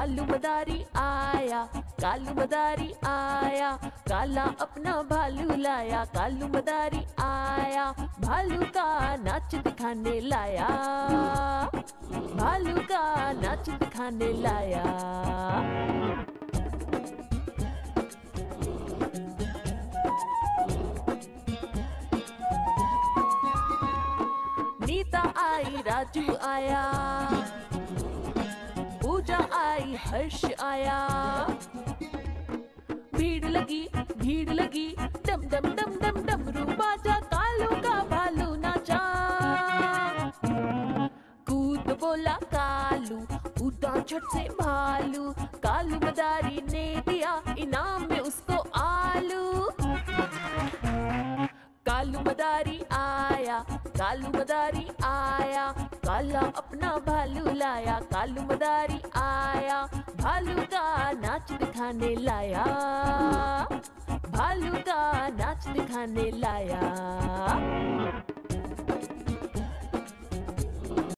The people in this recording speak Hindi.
कालू मदारी आया, कालू मदारी आया, काला अपना भालू लाया। कालू मदारी आया, भालू का नाच दिखाने लाया, भालू का नाच दिखाने लाया। नीता आई, राजू आया, पूजा आई, हर्ष आया। भीड़ लगी, डम डम डम डम डमरू बाजा, कालू का भालू नाचा। कूद बोला कालू, कूदा झट से भालू। कालू मदारी ने दिया इनाम में उसको आलू। कालू मदारी आया, कालू मदारी आया, काला अपना भालू लाया। कालू मदारी आया, भालू का नाच दिखाने लाया, भालू का नाच दिखाने लाया।